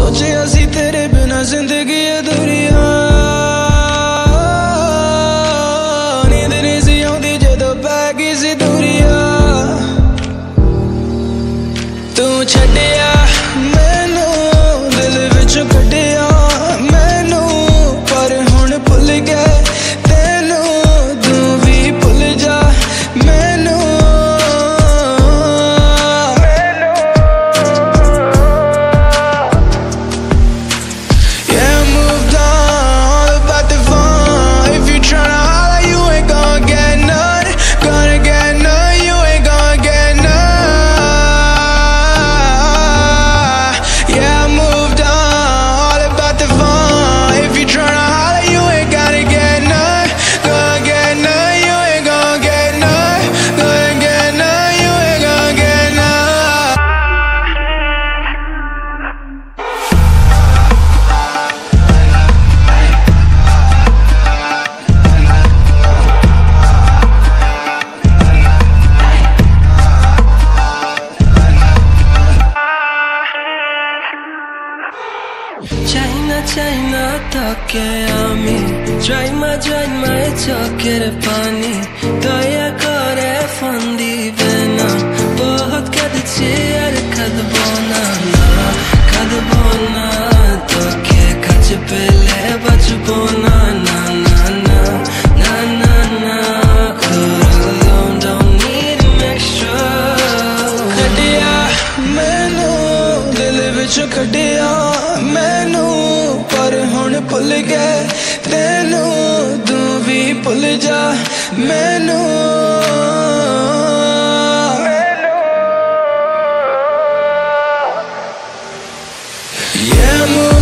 सोचिया सी तेरे बिना जिंदगी अधूरी नींद नहीं सी आउंदी जदों पै गई सी दूरिया तू छड्डिया मैनू दिल विचों कड्डिया मैनू पर हुण भुल गए तेनू तू भी भुल जा मैनू China toque a mí Join my, toque de pani Toya kore fondi vena Bahut kad cheer kad bona Toke kach pele bachpona na na na na na na Good alone, don't need an extra कटिया मैनू दिल विचों कटिया मैनू पर हुण भुल गए तेनू तू भी भुल जा मैनू Yeah,